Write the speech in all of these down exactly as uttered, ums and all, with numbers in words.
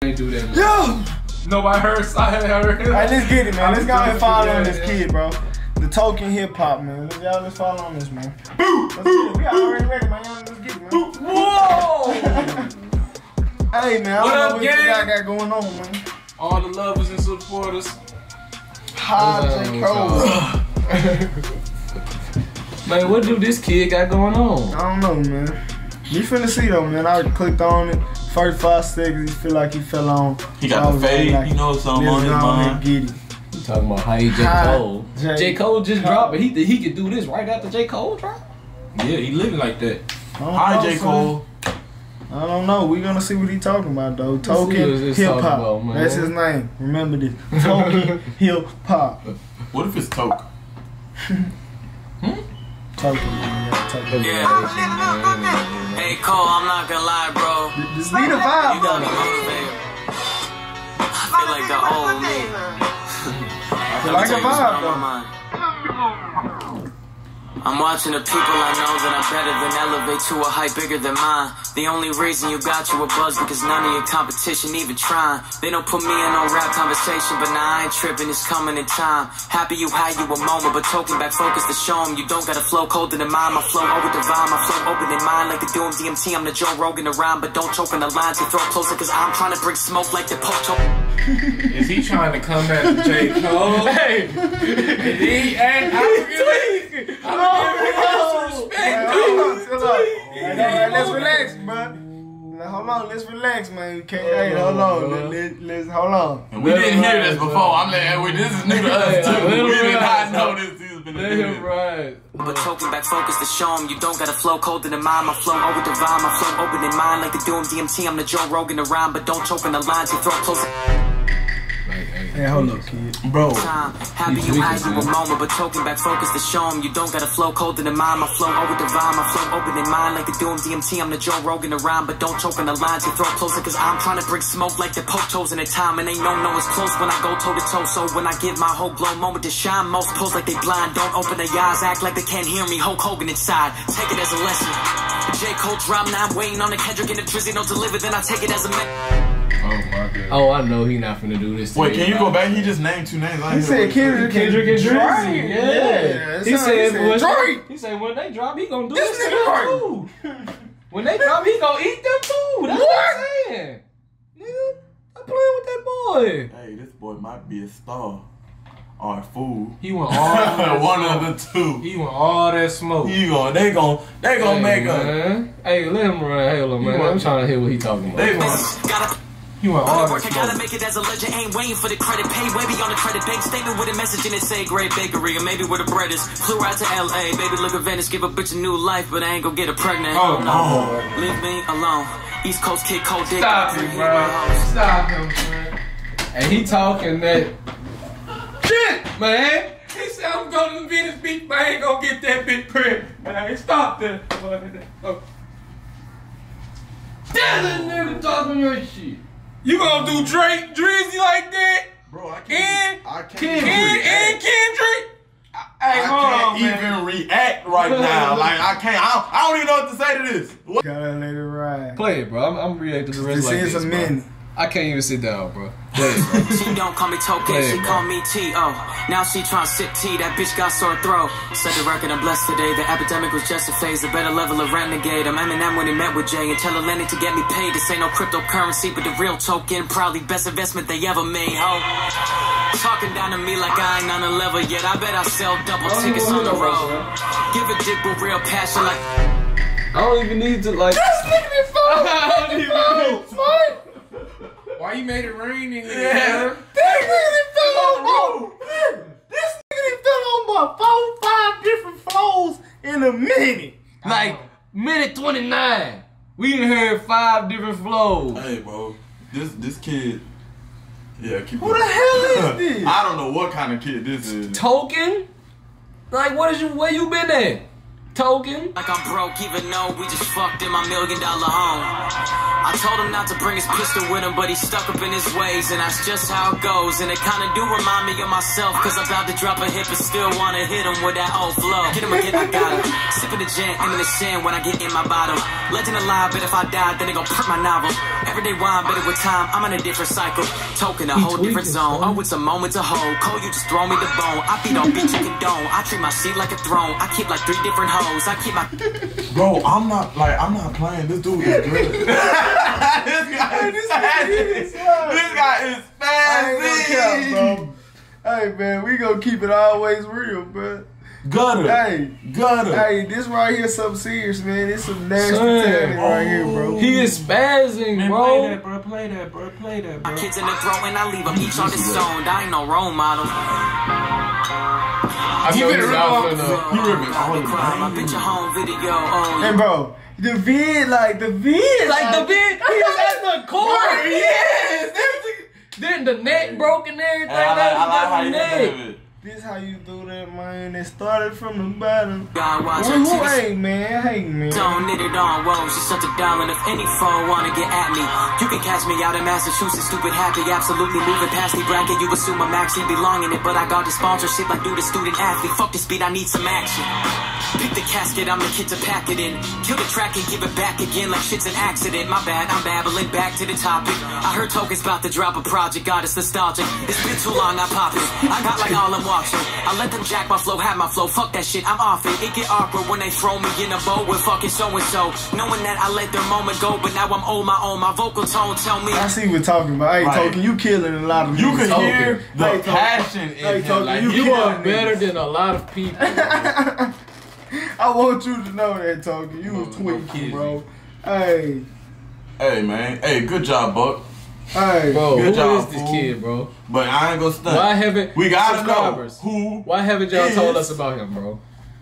ain't do that. Yo! Nobody heard. I heard. Alright, let's get it, man. Let's go ahead and follow on this kid, bro. The token hip hop, man. Let's, y'all, let's follow on this, man. Boo! Let's get it. We already ready, man. Y'all, let's get it, man. Whoa! Hey, man. I What don't up, know what gang? you got, got going on, man. All the lovers and supporters. Hi, J. Cole. Man, what do this kid got going on? I don't know, man. You finna see though, man. I clicked on it. First five seconds, he feel like he fell on. He got the fade. Like, you know something on his mind. Get it. You talking about how he J. Cole? J. J. Cole just Cole. dropped it. He he could do this right after J. Cole drop. Yeah, he living like that. Hi, J. Cole. I don't know. We gonna see what he talking about though. Token hip hop. That's his name. Remember this. Token hip hop. What if it's Toke? Hmm? Token. Yeah, token. Yeah. Hey Cole, I'm not gonna lie, bro. This be the vibe, You got me though. motivated. I feel like the old me. I feel like a vibe, though. I'm watching the people I know that I'm better than elevate to a height bigger than mine. The only reason you got you a buzz because none of your competition even trying. They don't put me in no rap conversation, but now I ain't tripping, it's coming in time. Happy you had you a moment, but token back focus to show 'em you don't got a flow colder than mine. My flow over divine, my flow open in mind like the Doom D M T. I'm the Joe Rogan around, but don't choke on the lines. You throw closer cause I'm trying to bring smoke like the Pope. Is he trying to come at J. Cole? Hey, he ain't. I'm Let's relax, bro. Hold on, let's relax, man. Can't, hey, hold on. Let, let, let's hold on. And we didn't hear this before. I'm like, we, this is new to us too. We did not know this. This has been a Damn right. But token back focus to show 'em you don't got a flow colder than mine. My flow over divine, my flow open in mind like the Doom D M T. I'm the Joe Rogan around, but don't choke on the lines. You throw closer. Hey, hold up, kid. Bro. Time. Happy you had you a moment, but token back focus to show 'em you don't got a flow colder than mine. My flow over divine, my flow open in mind like the Doom D M T. I'm the Joe Rogan around, but don't choke on the lines. You throw closer cause I'm trying to bring smoke like the Pope chosen at time. And ain't no no it's close when I go toe to toe. So when I give my whole blow moment to shine, most pose like they blind. Don't open their eyes, act like they can't hear me. Hulk Hogan inside, take it as a lesson. J. Cole drop, now I'm waiting on the Kendrick and the Drizzy don't deliver, then I take it as a man. Oh my God. Oh, I know he not finna do this. Wait, can you go back? He just named two names. He said Kendrick, Kendrick and Drizzy. Drake. Yeah. Yeah. He said, He said Drake. He said when they drop, he gonna do This this, nigga to them too. When they drop, he gonna eat them too. That's what, what I'm saying. Nigga, I'm playing with that boy. Hey, this boy might be a star or a fool. He want all one smoke. of the two. He want all that smoke. He gonna, they gonna, they gonna hey, make man. A. Hey, let him run. Hey, look, man. I'm trying to hear what he talking about. They gonna. You want all work, that I gotta make it as a legend. Ain't waiting for the credit. Pay way beyond the credit. Bank statement with a message in it. Say great bakery, or maybe where the bread is. Flew out to L A. Baby, look at Venice. Give a bitch a new life, but I ain't gonna get her pregnant. Oh, no. Leave me alone. East Coast kid, cold dick. Stop it, bro. Stop him, man. And he talking that shit, man. He said, I'm going to Venice Beach, but I ain't gonna get that big print. Man, stop that. Oh. Damn that nigga talking your shit. You gonna do Drake, Drizzy like that? Bro, I can't. And, I can't. Kendrick, and Kendrick? Hey, I hold can't on, even man. react right now. Like, I can't. I don't, I don't even know what to say to this. What? Gotta let it ride. Play it, bro. I'm, I'm reacting to the rest This like is this, a bro. minute. I can't even sit down, bro. Play it, bro. She don't call me Token, Play she it, call bro. me T O. Now she tryna sip tea, that bitch got sore throat. Set the record, I'm blessed today. The epidemic was just a phase, a better level of renegade. I'm Eminem when he met with Jay and tell Atlantic to get me paid. This ain't no cryptocurrency, but the real token. Probably best investment they ever made, ho. Talking down to me like I ain't on a level yet. I bet I sell double tickets on the road. Give a dick with real passion like I don't even need to, like. This nigga done fell on I don't even need son. Why you made it rain in here? Yeah. This nigga done fell on my. This nigga done fell on my four, five different flows in a minute. Like, minute twenty-nine. We done heard five different flows. Hey, bro. This this kid. Yeah, keep Who the hell is this? I don't know what kind of kid this is. Token? Like, what is you, where you been at? Token? like I'm broke, even though we just fucked in my million dollar home. I told him not to bring his pistol with him, but he stuck up in his ways, and that's just how it goes. And it kinda do remind me of myself, cause I'm about to drop a hit, but still wanna hit him with that old flow. Get him again, I got him. Sipping the gin, aiming the sin when I get in my bottle. Legend alive, but if I die, then they gon' print my novel. Every day why I'm better with time, I'm in a different cycle. Token, a He whole different tweaking, zone. son. Oh, it's a moment to hold. Cole, you just throw me the bone. I beat on beat, you condone. I treat my seat like a throne. I keep like three different hoes. I keep my... Bro, I'm not like I'm not playing. This dude is good. this guy is spazzy. This guy is I ain't gonna cap, spazzy. bro. Hey, man, we gonna keep it always real, bro. Gutter. Hey, Gutter. hey, this right here something serious, man. This some nasty Son. talent right here, bro. He is spazzing, Man, bro. play that, bro. Play that, bro. Play that, bro. My kids in the throat and I leave them each on his own. I ain't no role model. I He know been he's ripping out off- for the. He ripping all I of cry, my picture home video. Oh, And bro, the vid, like the vid, Like the big, he was at the core. Yes. Then the neck broke and everything. I like, I like how you neck. did it. This how you do that, man. It started from the bottom. God, watch Who, her who titties. hey, man? Hey, man. Don't knit it on, whoa, she's such a darling. If any foe wanna get at me, you can catch me out in Massachusetts, stupid happy, absolutely moving past the bracket. You assume I'm actually belonging it, but I got the sponsorship like do the student athlete. Fuck the speed, I need some action. Pick the casket, I'm the kid to pack it in. Kill the track and give it back again like shit's an accident. My bad, I'm babbling back to the topic. I heard Token's about to drop a project, God, it's nostalgic. It's been too long, I pop it. I got like all I'm watching. I let them jack my flow, have my flow. Fuck that shit, I'm off it. It get awkward when they throw me in a boat with fucking so and so. Knowing that I let their moment go, but now I'm on my own. My vocal tone tell me. I see what talking about. Hey, Right. Token, you killing a lot of You niggas. can hear the Hey, Token. passion in Hey, him. Token, Like, you he You killing are was- better than a lot of people. I want you to know that, Token. You was tweaking, bro. Hey, Hey man, hey, good job, Buck. hey. Bro, Good who job, is this fool. kid, bro? But I ain't gonna stunt. Why haven't we gotta know subscribers? who Why haven't y'all is told us about him, bro?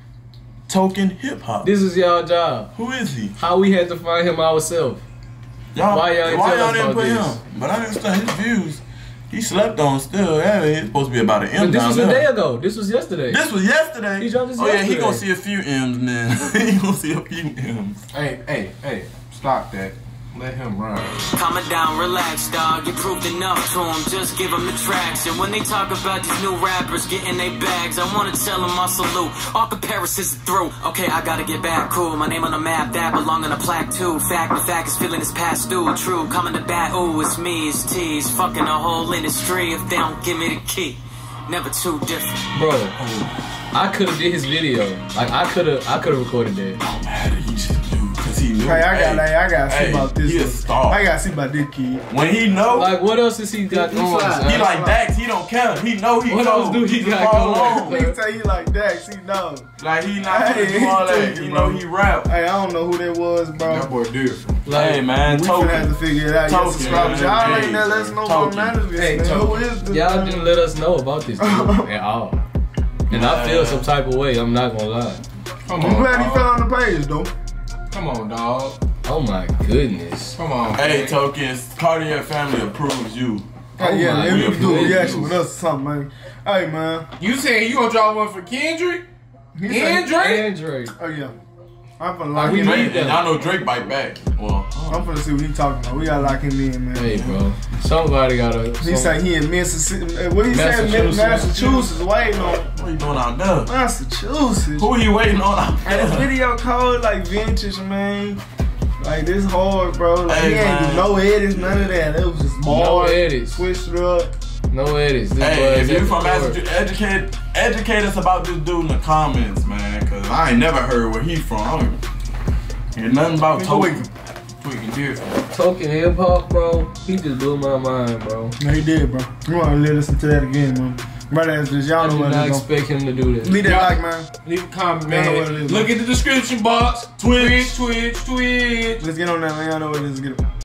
Token Hip Hop. This is y'all job. Who is he? How we had to find him ourselves. Y'all, Why y'all ain't why tell y'all us didn't about put this? him? But I understand his views. He slept on still. Yeah, it's supposed to be about an M But this down was a there. day ago. This was yesterday. This was yesterday. He dropped this oh yeah, he yesterday. gonna see a few M's then. he gonna see a few M's. Hey, hey, hey, stop that. Let him run. Calm it down, relax, dog. You proved enough to them. Just give them the tracks. And when they talk about these new rappers getting their bags, I wanna tell them I salute. All comparisons are through. Okay, I gotta get back. Cool. My name on the map, that belong on a plaque too. Fact, the fact is feeling is past due. True. Coming to bat, ooh, it's me, it's T's. Fucking the whole industry if they don't give me the key. Never too different. Bro, I could have did his video. Like I could have, I could have recorded that. No matter, he just knew because he knew. Hey, I got, hey, I gotta see hey, about this. He a one. star. I gotta see about this kid. When he know, Like what else has he got He going? fly. son? he like Dax. He don't care. He know he What cold. else do he just got follow going? along. Niggas say he like Dax, he know. Like he not Hey, hey, do all he that. tweaking, He bro. know he rap. Hey, I don't know who that was, bro. That boy different. Like, Hey man, We finna have to Token. figure it out. Token, Yes, subscribers. man. Y'all Hey, ain't there. Let us know Token. about none of this, Hey, man. Who Token. is this? y'all man? didn't let us know about this dude at all. And I feel some type of way. I'm not gonna lie. Come I'm on, glad he dog. fell on the page, though. Come on, dog. Oh my goodness. Come on. Hey, man. Tokens. Cartier family approves you. Hey, yeah, my man, we can do a goodness. reaction with us or something, man. Hey, man. You saying you gonna drop one for Kendrick? He say- Kendrick? Andre. Oh, yeah. I'm finna lock we him need in. Drake, and I know Drake bite back. Well, I'm finna see what he talking about. We gotta lock him in, man. Hey, bro. Somebody gotta. He some- say he in Mississippi. uh, What he said? Massachusetts. Massachusetts, waiting on what you doing out there? Massachusetts. Who he waiting on out And this there? video called like vintage, man. Like this hard, bro. Like Hey, he ain't man. do no edits, none of that. It was just No bars, edits. switched it up. No edits. This Hey, buzz if you every from word. Massachusetts, educate educate us about this dude in the comments, man. Cause I ain't never heard where he from. I don't hear nothing about Token. Tweaking different. Token hip hop, bro. He just blew my mind, bro. No, he did, bro. You wanna listen to that again, man? Right after this, y'all I know did what not it is. expect him to do that. Leave that like, man. Leave a comment, Y'all know what it man. is, Look man. at the description box. Twitch, Twitch, Twitch. Let's get on that, man. Y'all know what it is. Get it.